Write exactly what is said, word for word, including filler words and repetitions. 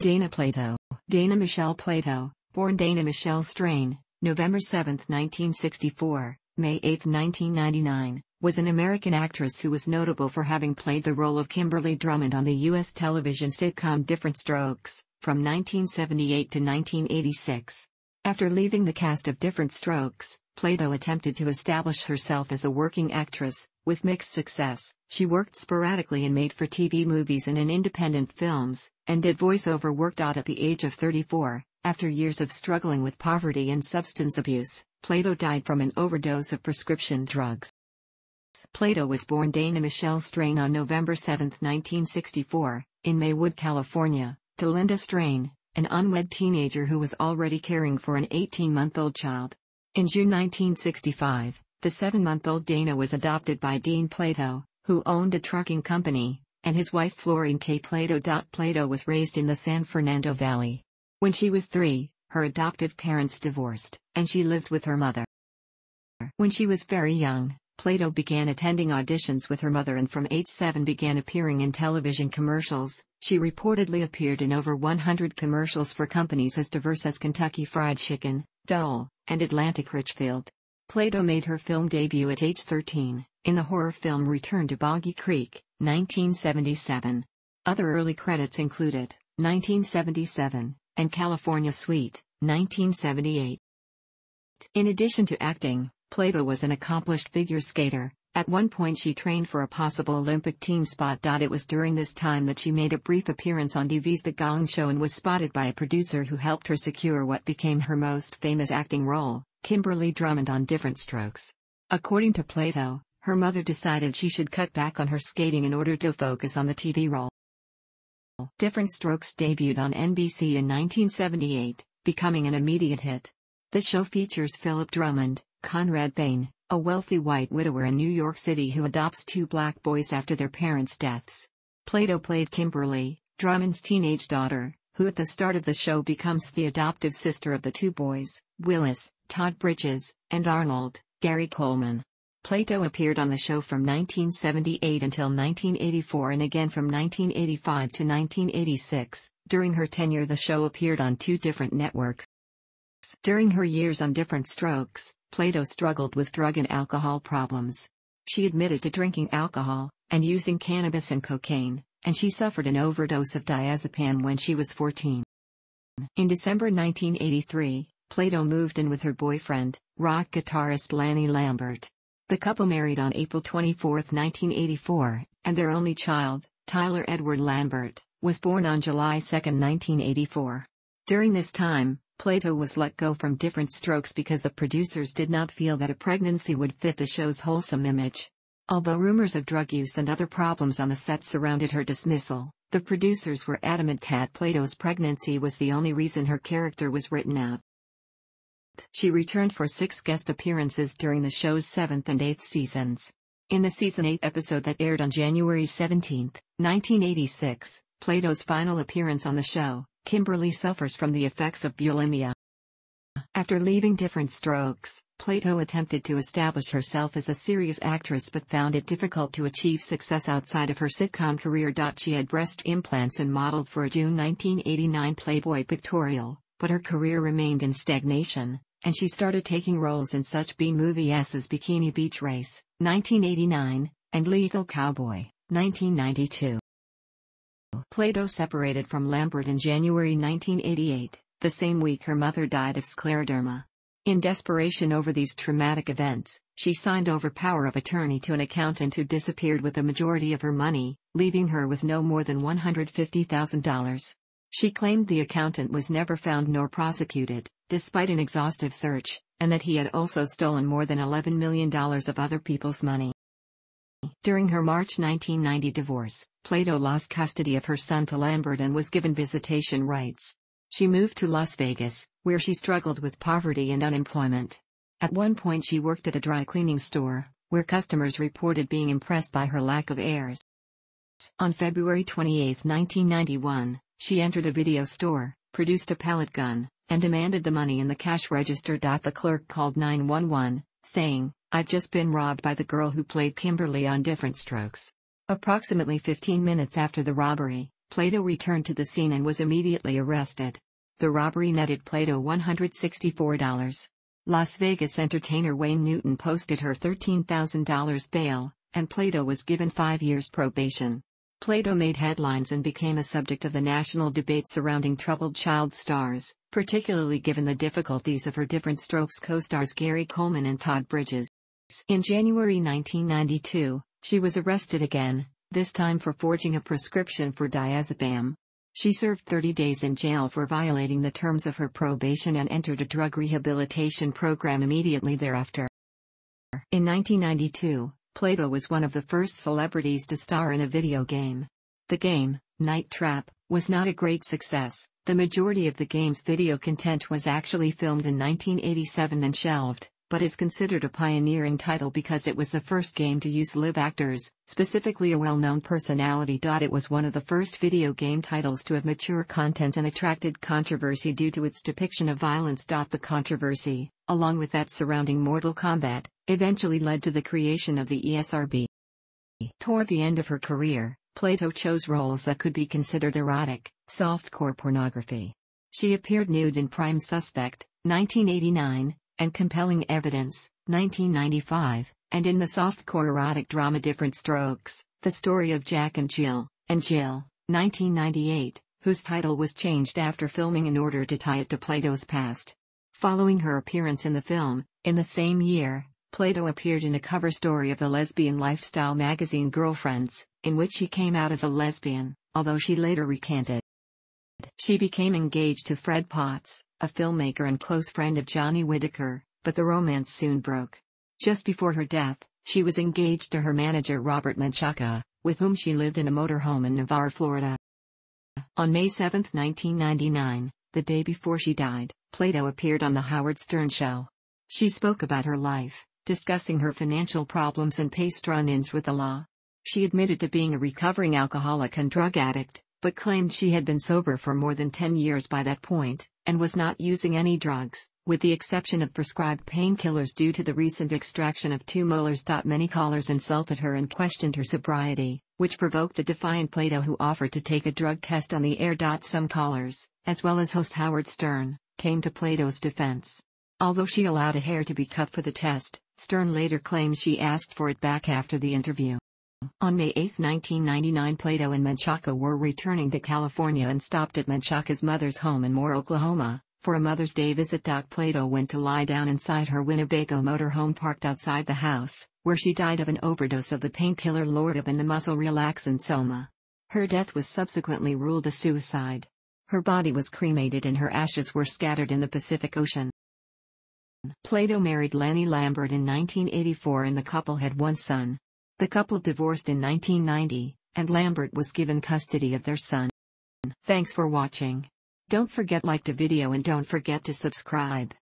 Dana Plato. Dana Michelle Plato, born Dana Michelle Strain, November seventh, nineteen sixty-four, May eighth, nineteen ninety-nine, was an American actress who was notable for having played the role of Kimberly Drummond on the U S television sitcom Diff'rent Strokes, from nineteen seventy-eight to nineteen eighty-six. After leaving the cast of Diff'rent Strokes, Plato attempted to establish herself as a working actress, with mixed success. She worked sporadically in made-for-T V movies and in independent films, and did voiceover work. At the age of thirty-four, after years of struggling with poverty and substance abuse, Plato died from an overdose of prescription drugs. Plato was born Dana Michelle Strain on November seventh, nineteen sixty-four, in Maywood, California, to Linda Strain, an unwed teenager who was already caring for an eighteen-month-old child. In June nineteen sixty-five, the seven-month-old Dana was adopted by Dean Plato, who owned a trucking company, and his wife Florine K. Plato. Plato was raised in the San Fernando Valley. When she was three, her adoptive parents divorced, and she lived with her mother. When she was very young, Plato began attending auditions with her mother and from age seven began appearing in television commercials. She reportedly appeared in over one hundred commercials for companies as diverse as Kentucky Fried Chicken, Dole, and Atlantic Richfield. Plato made her film debut at age thirteen, in the horror film Return to Boggy Creek, nineteen seventy-seven. Other early credits included nineteen seventy-seven, and California Suite, nineteen seventy-eight. In addition to acting, Plato was an accomplished figure skater. At one point she trained for a possible Olympic team spot. It was during this time that she made a brief appearance on T V's The Gong Show and was spotted by a producer who helped her secure what became her most famous acting role, Kimberly Drummond on Diff'rent Strokes. According to Plato, her mother decided she should cut back on her skating in order to focus on the T V role. Diff'rent Strokes debuted on N B C in nineteen seventy-eight, becoming an immediate hit. The show features Philip Drummond, Conrad Bain, a wealthy white widower in New York City who adopts two black boys after their parents' deaths. Plato played Kimberly, Drummond's teenage daughter, who at the start of the show becomes the adoptive sister of the two boys, Willis, Todd Bridges, and Arnold, Gary Coleman. Plato appeared on the show from nineteen seventy-eight until nineteen eighty-four and again from nineteen eighty-five to nineteen eighty-six. During her tenure, the show appeared on two different networks. During her years on Diff'rent Strokes, Plato struggled with drug and alcohol problems. She admitted to drinking alcohol and using cannabis and cocaine, and she suffered an overdose of diazepam when she was fourteen. In December nineteen eighty-three, Plato moved in with her boyfriend, rock guitarist Lanny Lambert. The couple married on April twenty-fourth, nineteen eighty-four, and their only child, Tyler Edward Lambert, was born on July second, nineteen eighty-four. During this time, Plato was let go from Diff'rent Strokes because the producers did not feel that a pregnancy would fit the show's wholesome image. Although rumors of drug use and other problems on the set surrounded her dismissal, the producers were adamant that Plato's pregnancy was the only reason her character was written out. She returned for six guest appearances during the show's seventh and eighth seasons. In the season eight episode that aired on January seventeenth, nineteen eighty-six, Plato's final appearance on the show, Kimberly suffers from the effects of bulimia. After leaving Diff'rent Strokes, Plato attempted to establish herself as a serious actress but found it difficult to achieve success outside of her sitcom career. She had breast implants and modeled for a June nineteen eighty-nine Playboy pictorial, but her career remained in stagnation, and she started taking roles in such B-movies as Bikini Beach Race, nineteen eighty-nine, and Lethal Cowboy, nineteen ninety-two. Plato separated from Lambert in January nineteen eighty-eight, the same week her mother died of scleroderma. In desperation over these traumatic events, she signed over power of attorney to an accountant who disappeared with the majority of her money, leaving her with no more than one hundred fifty thousand dollars. She claimed the accountant was never found nor prosecuted, despite an exhaustive search, and that he had also stolen more than eleven million dollars of other people's money. During her March nineteen ninety divorce, Plato lost custody of her son to Lambert and was given visitation rights. She moved to Las Vegas, where she struggled with poverty and unemployment. At one point she worked at a dry cleaning store, where customers reported being impressed by her lack of heirs. On February twenty-eighth, nineteen ninety-one, she entered a video store, produced a pellet gun, and demanded the money in the cash register. The clerk called nine one one, saying, "I've just been robbed by the girl who played Kimberly on Diff'rent Strokes." Approximately fifteen minutes after the robbery, Plato returned to the scene and was immediately arrested. The robbery netted Plato one hundred sixty-four dollars. Las Vegas entertainer Wayne Newton posted her thirteen thousand dollars bail, and Plato was given five years probation. Plato made headlines and became a subject of the national debate surrounding troubled child stars, particularly given the difficulties of her Diff'rent Strokes co-stars Gary Coleman and Todd Bridges. In January nineteen ninety-two, she was arrested again, this time for forging a prescription for diazepam. She served thirty days in jail for violating the terms of her probation and entered a drug rehabilitation program immediately thereafter. In nineteen ninety-two, Plato was one of the first celebrities to star in a video game. The game, Night Trap, was not a great success. The majority of the game's video content was actually filmed in nineteen eighty-seven and shelved, but is considered a pioneering title because it was the first game to use live actors, specifically a well-known personality. It was one of the first video game titles to have mature content and attracted controversy due to its depiction of violence. The controversy, along with that surrounding Mortal Kombat, eventually led to the creation of the E S R B. Toward the end of her career, Plato chose roles that could be considered erotic, softcore pornography. She appeared nude in Prime Suspect, nineteen eighty-nine, and Compelling Evidence, nineteen ninety-five, and in the softcore erotic drama Diff'rent Strokes, The Story of Jack and Jill, and Jill, nineteen ninety-eight, whose title was changed after filming in order to tie it to Plato's past. Following her appearance in the film, in the same year, Plato appeared in a cover story of the lesbian lifestyle magazine Girlfriends, in which she came out as a lesbian, although she later recanted. She became engaged to Fred Potts, a filmmaker and close friend of Johnny Whitaker, but the romance soon broke. Just before her death, she was engaged to her manager Robert Menchaca, with whom she lived in a motorhome in Navarre, Florida. On May seventh nineteen ninety-nine, the day before she died, Plato appeared on The Howard Stern Show. She spoke about her life, discussing her financial problems and past run-ins with the law. She admitted to being a recovering alcoholic and drug addict, but claimed she had been sober for more than ten years by that point, and was not using any drugs, with the exception of prescribed painkillers due to the recent extraction of two molars. Many callers insulted her and questioned her sobriety, which provoked a defiant Plato who offered to take a drug test on the air. Some callers, as well as host Howard Stern, came to Plato's defense. Although she allowed a hair to be cut for the test, Stern later claims she asked for it back after the interview. On May eighth nineteen ninety-nine, Plato and Menchaca were returning to California and stopped at Menchaca's mother's home in Moore, Oklahoma, for a Mother's Day visit. Plato went to lie down inside her Winnebago motorhome parked outside the house, where she died of an overdose of the painkiller Lortab and the muscle relaxant Soma. Her death was subsequently ruled a suicide. Her body was cremated and her ashes were scattered in the Pacific Ocean. Plato married Lenny Lambert in nineteen eighty-four and the couple had one son. The couple divorced in nineteen ninety, and Lambert was given custody of their son. Thanks for watching. Don't forget to like the video and don't forget to subscribe.